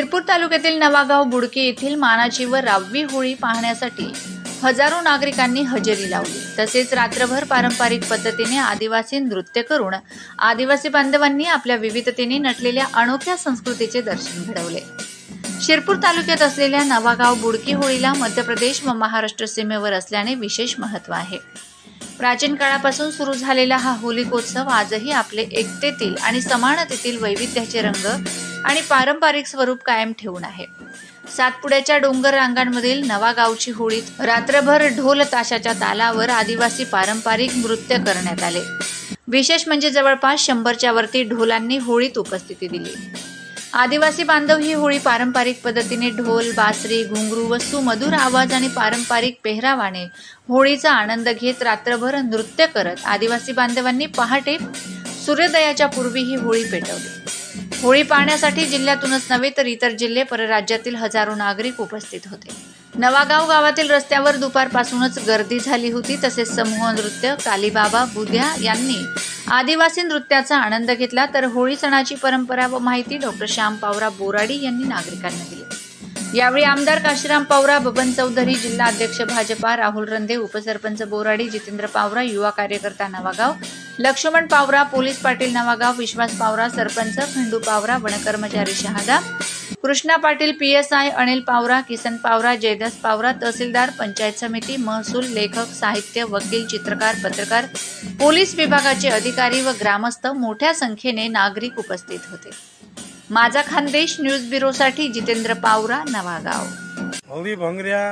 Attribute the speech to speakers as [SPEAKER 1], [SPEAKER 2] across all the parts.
[SPEAKER 1] शिरपूर तालुक्यातील नवागाव बुडकी येथील मानाची व राववी होळी पाहण्यासाठी हजारो नागरिकांनी हजेरी लावली। तसेच रात्रभर पारंपरिक पद्धतीने आदिवासी नृत्य करून आदिवासी बांधवांनी आपल्या विविधतेने नटलेल्या अनोख्या संस्कृतीचे दर्शन घडवले। शिरपूर तालुक्यात असलेल्या नवागाव बुडकी होळीला मध्य प्रदेश व महाराष्ट्र सीमेवर असल्याने विशेष महत्त्व आहे। प्राचीन काळापासून सुरू झालेला हा होलिकोत्सव आजही आपले एकतेतील आणि समानतेतील वैविध्याचे रंग आणि पारंपरिक स्वरूप कायम ठेवून आहे। सातपुड्याच्या डोंगर रांगांमधील नवागावची होळीत रात्रभर ढोल ताशाच्या तालावर आदिवासी पारंपरिक नृत्य करण्यात आले। विशेष म्हणजे जवळपास 100च्या वरती ढोलांनी होळीत उपस्थिती दिली। आदिवासी बांधव ही होळी पारंपरिक पद्धतीने ढोल, बासरी, घुंगरू व सुमधुर आवाज आणि पारंपरिक पेहरावाने होळीचा आनंद घेत रात्रभर नृत्य करत आदिवासी बांधवांनी पहाटे सूर्योदयाच्या पूर्वी ही होळी पेटवली। होळी पाहण्यासाठी जिल्ह्यातूनच नव्हे तर इतर जिल्हे परराज्यातील हजारो नागरिक उपस्थित होते। नवागाव गावातील रस्त्यावर दुपारपासूनच गर्दी झाली होती। तसेच समूह नृत्य, कालीबाबा, बुद्या यांनी आदिवासी नृत्याचा आनंद घेतला। तर होळी सणाची परंपरा व माहिती डॉक्टर श्याम पावरा बोराडी यांनी नागरिकांना दिली। यावेळी आमदार काशीराम पावरा, बबन चौधरी, जिल्हा अध्यक्ष भाजपा राहुल रंधे, उपसरपंच बोराडी, जितेंद्र पावरा, युवा कार्यकर्ता नवागाव लक्ष्मण पावरा, पोलीस पाटील नवागाव विश्वास पावरा, सरपंच खंडू पावरा, वनकर्मचारी शहादा कृष्णा पाटील, PSI अनिल पावरा, किसन पावरा, जयदास पावरा, तहसीलदार, पंचायत समिती, महसूल, लेखक, साहित्य, वकील, चित्रकार, पत्रकार, पोलीस विभागाचे अधिकारी व ग्रामस्थ मोठ्या संख्येने नागरिक उपस्थित होते। माझा खानदेश न्यूज ब्युरोसाठी जितेंद्र पावरा, नवागाव।
[SPEAKER 2] होली भंगरिया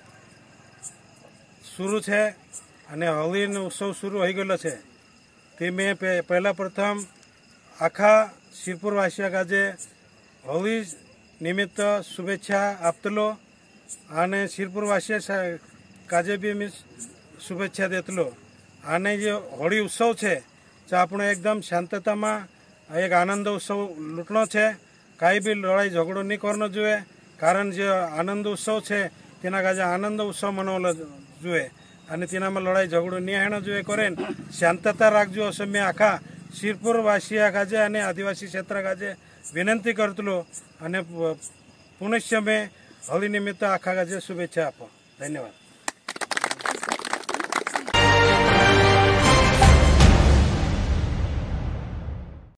[SPEAKER 2] शुरू है અને હોળીનો ઉત્સવ શરૂ થઈ ગયેલો છે તે મેં પહેલા પ્રથમ આખા શિરપુરવાસીઓ કાજે હોળી નિમિત્ત શુભેચ્છા આપતલો અને શિરપુરવાસીઓ કાજે બી मी શુભેચ્છા દેતલો। અને જે હોળી ઉત્સવ છે તે આપણો એકદમ શાંતતામાં એક આનંદ ઉત્સવ લૂંટનો છે। કાંઈ બી લડાઈ ઝઘડો નહીં કરવો જોઈએ, કારણ જે આનંદ ઉત્સવ છે તેના કાજે આનંદ ઉત્સવ મનાવવો જોઈએ અને તેનામાં લડાઈ ઝઘડો નહીં હેણો જોઈએ કરેન શાંતતા રાખજો असं मी આખા શિરપુરવાસીયા કાજે અને આદિવાસી ક્ષેત્ર કાજે વિનંતી કરતલો અને પુનશ્ચ મેં હોળી નિમિત્ત આખા કાજે શુભેચ્છા આપો। ધન્યવાદ।